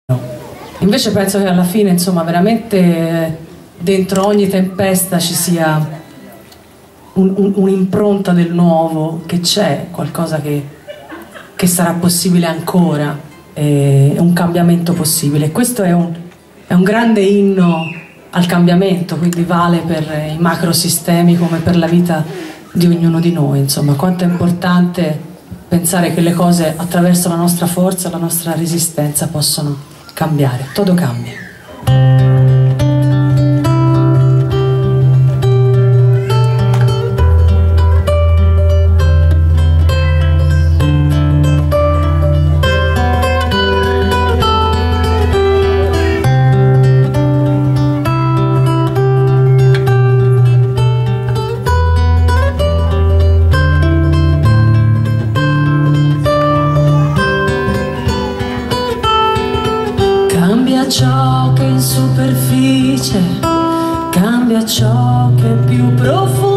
Invece penso che alla fine, insomma, veramente dentro ogni tempesta ci sia un'impronta del nuovo, che c'è qualcosa che sarà possibile ancora, un cambiamento possibile. Questo è un grande inno al cambiamento, quindi vale per i macrosistemi come per la vita di ognuno di noi. Insomma, quanto è importante pensare che le cose attraverso la nostra forza, la nostra resistenza possono cambiare, tutto cambia. Cambia ciò che è in superficie, cambia ciò che è più profondo.